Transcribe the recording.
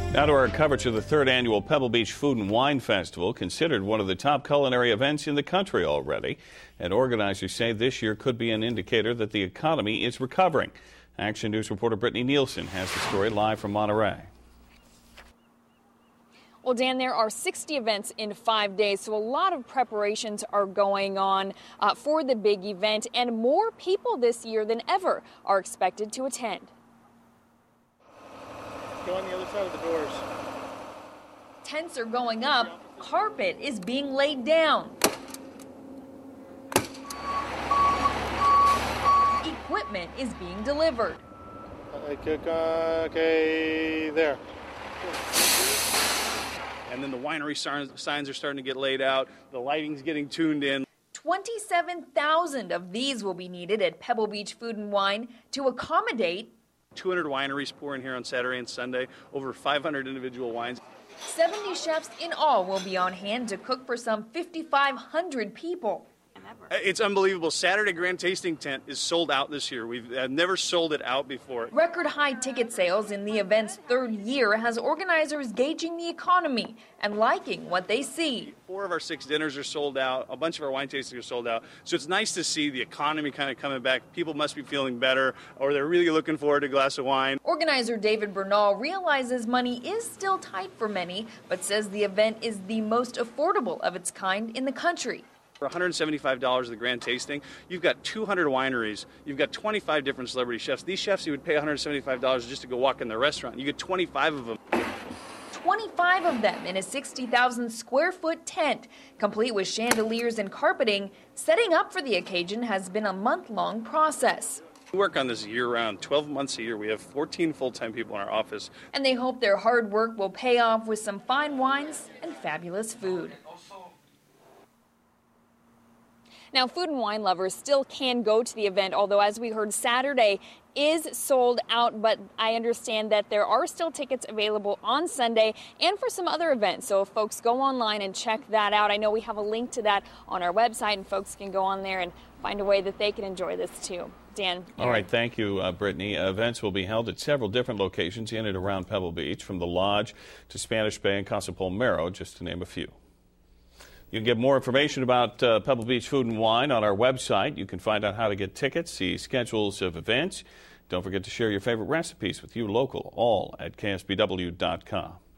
Now to our coverage of the third annual Pebble Beach Food and Wine Festival, considered one of the top culinary events in the country already. And organizers say this year could be an indicator that the economy is recovering. Action News reporter Brittany Nielsen has the story live from Monterey. Well, Dan, there are 60 events in 5 days, so a lot of preparations are going on for the big event, and more people this year than ever are expected to attend. Go on the other side of the doors. Tents are going up, carpet is being laid down. Equipment is being delivered. Okay, there. And then the winery signs are starting to get laid out. The lighting's getting tuned in. 27,000 of these will be needed at Pebble Beach Food and Wine to accommodate 200 wineries pour in here on Saturday and Sunday, over 500 individual wines. 70 chefs in all will be on hand to cook for some 5,500 people. It's unbelievable. Saturday Grand Tasting Tent is sold out this year. We've never sold it out before. Record high ticket sales in the event's third year has organizers gauging the economy and liking what they see. 4 of our 6 dinners are sold out. A bunch of our wine tastings are sold out. So it's nice to see the economy kind of coming back. People must be feeling better, or they're really looking forward to a glass of wine. Organizer David Bernal realizes money is still tight for many, but says the event is the most affordable of its kind in the country. For $175 the grand tasting, you've got 200 wineries, you've got 25 different celebrity chefs. These chefs, you would pay $175 just to go walk in their restaurant. You get 25 of them. 25 of them in a 60,000 square foot tent, complete with chandeliers and carpeting. Setting up for the occasion has been a month-long process. We work on this year-round, 12 months a year. We have 14 full-time people in our office. And they hope their hard work will pay off with some fine wines and fabulous food. Now, food and wine lovers still can go to the event, although, as we heard, Saturday is sold out, but I understand that there are still tickets available on Sunday and for some other events. So if folks go online and check that out, I know we have a link to that on our website, and folks can go on there and find a way that they can enjoy this too. Dan. All right, thank you, Brittany. Events will be held at several different locations in and around Pebble Beach, from the Lodge to Spanish Bay and Casa Palmero, just to name a few. You can get more information about Pebble Beach Food and Wine on our website. You can find out how to get tickets, see schedules of events. Don't forget to share your favorite recipes with you local, all at ksbw.com.